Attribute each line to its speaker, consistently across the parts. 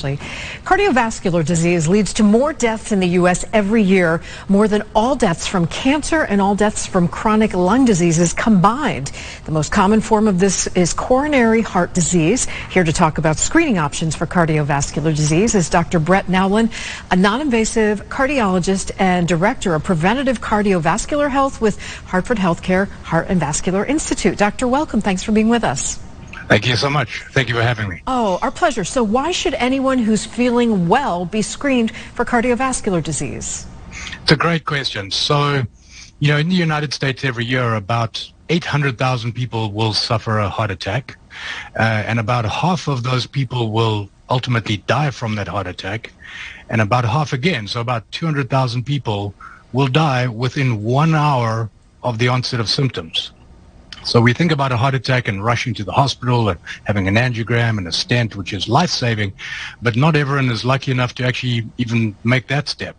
Speaker 1: Cardiovascular disease leads to more deaths in the U.S. every year, more than all deaths from cancer and all deaths from chronic lung diseases combined. The most common form of this is coronary heart disease. Here to talk about screening options for cardiovascular disease is Dr. Brett Nowlan, a non-invasive cardiologist and director of Preventative Cardiovascular Health with Hartford Healthcare Heart and Vascular Institute. Doctor, welcome. Thanks for being with us.
Speaker 2: Thank you so much. Thank you for having me.
Speaker 1: Oh, our pleasure. So why should anyone who's feeling well be screened for cardiovascular disease?
Speaker 2: It's a great question. So, in the United States every year, about 800,000 people will suffer a heart attack, and about half of those people will ultimately die from that heart attack, and about half again, so about 200,000 people will die within 1 hour of the onset of symptoms. So we think about a heart attack and rushing to the hospital and having an angiogram and a stent, which is life-saving, but not everyone is lucky enough to actually even make that step.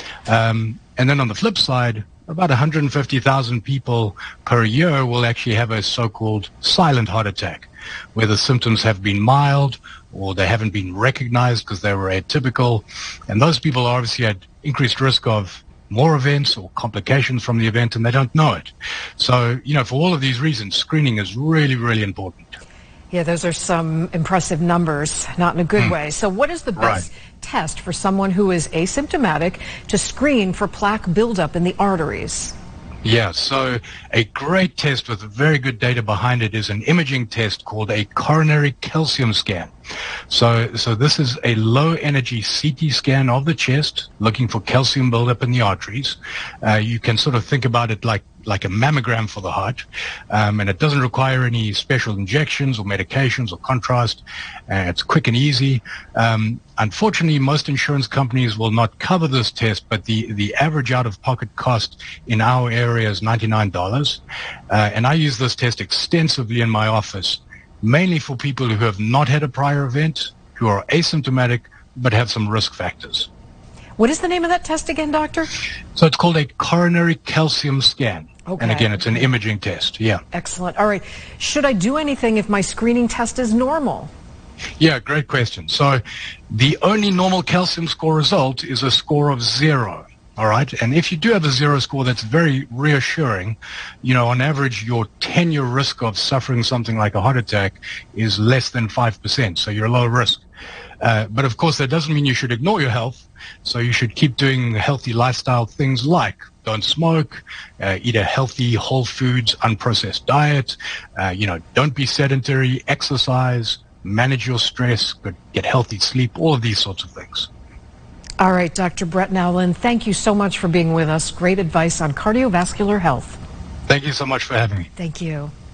Speaker 2: And then on the flip side, about 150,000 people per year will actually have a so-called silent heart attack, where the symptoms have been mild or they haven't been recognized because they were atypical. And those people are obviously at increased risk of more events or complications from the event, and they don't know it. So, for all of these reasons, screening is really, really important.
Speaker 1: Yeah, those are some impressive numbers, not in a good way. So what is the best test for someone who is asymptomatic to screen for plaque buildup in the arteries?
Speaker 2: Yeah, so a great test with very good data behind it is an imaging test called a coronary calcium scan. So this is a low energy CT scan of the chest looking for calcium buildup in the arteries. You can sort of think about it like a mammogram for the heart, and it doesn't require any special injections or medications or contrast. It's quick and easy. Unfortunately, most insurance companies will not cover this test, but the average out-of-pocket cost in our area is $99. And I use this test extensively in my office, mainly for people who have not had a prior event, who are asymptomatic, but have some risk factors.
Speaker 1: What is the name of that test again, doctor?
Speaker 2: So it's called a coronary calcium scan.
Speaker 1: Okay.
Speaker 2: And again, it's an imaging test. Yeah.
Speaker 1: Excellent. All right. Should I do anything if my screening test is normal?
Speaker 2: Yeah, great question. So the only normal calcium score result is a score of 0. All right. And if you do have a 0 score, that's very reassuring. On average, your 10-year risk of suffering something like a heart attack is less than 5%. So you're low risk. But of course, that doesn't mean you should ignore your health. So you should keep doing healthy lifestyle things like don't smoke, eat a healthy, whole foods, unprocessed diet, don't be sedentary, exercise, manage your stress, get healthy sleep, all of these sorts of things.
Speaker 1: All right, Dr. Brett Nowlan, thank you so much for being with us. Great advice on cardiovascular health.
Speaker 2: Thank you so much for having me.
Speaker 1: Thank you.